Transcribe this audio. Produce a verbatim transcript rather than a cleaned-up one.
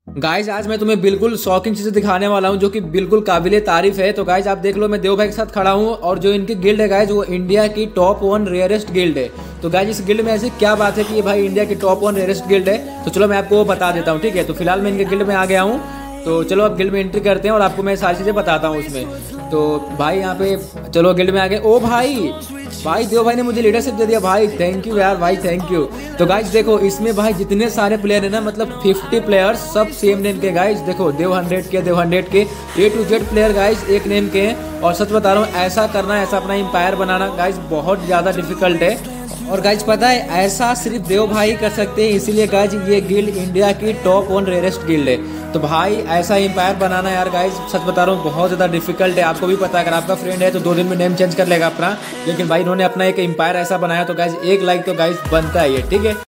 Guys आज मैं तुम्हें बिल्कुल शॉकिंग चीजें दिखाने वाला हूं जो कि बिल्कुल काबिले तारीफ है। तो गाइज आप देख लो, मैं देव भाई के साथ खड़ा हूं और जो इनकी गिल्ड है गाइज वो इंडिया की टॉप वन रेयरेस्ट गिल्ड है। तो गाइज इस गिल्ड में ऐसी क्या बात है कि ये भाई इंडिया की टॉप वन रेयरेस्ट गिल्ड है। तो चलो मैं आपको वो बता देता हूँ, ठीक है। तो फिलहाल मैं इनके गिल्ड में आ गया हूँ, तो चलो अब गिल्ड में एंट्री करते हैं और आपको मैं सारी चीज़ें बताता हूँ उसमें। तो भाई यहाँ पे चलो गिल्ड में आ गए। ओ भाई भाई देव भाई ने मुझे लीडरशिप दे दिया भाई, थैंक यू यार भाई, थैंक यू। तो गाइज देखो इसमें भाई जितने सारे प्लेयर है ना, मतलब फिफ्टी प्लेयर सब सेम नेम के। गाइज देखो देव हंड्रेड के, देव हंड्रेड के, A to Z player guys एक नेम के हैं। और सच बता रहा हूँ, ऐसा करना, ऐसा अपना एम्पायर बनाना गाइज बहुत ज़्यादा डिफिकल्ट है। और गाइज पता है ऐसा सिर्फ देव भाई कर सकते हैं, इसीलिए गाइज ये गिल्ड इंडिया की टॉप वन रेयरेस्ट गिल्ड है। तो भाई ऐसा एम्पायर बनाना यार गाइज सच बता रहा हूँ बहुत ज़्यादा डिफिकल्ट है। आपको भी पता है, अगर आपका फ्रेंड है तो दो दिन में नेम चेंज कर लेगा अपना, लेकिन भाई इन्होंने अपना एक एम्पायर ऐसा बनाया। तो गाइज एक लाइक तो गाइज बनता है ये, ठीक है।